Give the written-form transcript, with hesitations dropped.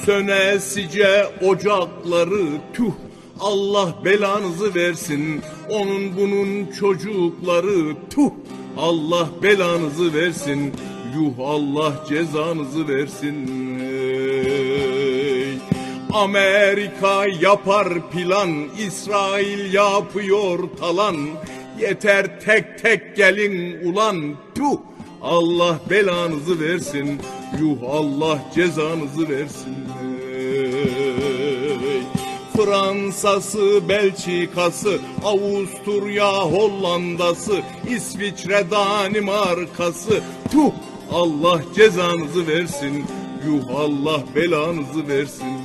Sönesice ocakları tüh, Allah belanızı versin. Onun bunun çocukları tüh, Allah belanızı versin. Yuh, Allah cezanızı versin. Amerika yapar plan, İsrail yapıyor talan. Yeter tek tek gelin ulan tüh, Allah belanızı versin. Yuh, Allah cezanızı versin. Fransa'sı, Belçika'sı, Avusturya, Hollanda'sı, İsviçre, Danimarka'sı tüh, Allah cezanızı versin. Yuh, Allah belanızı versin.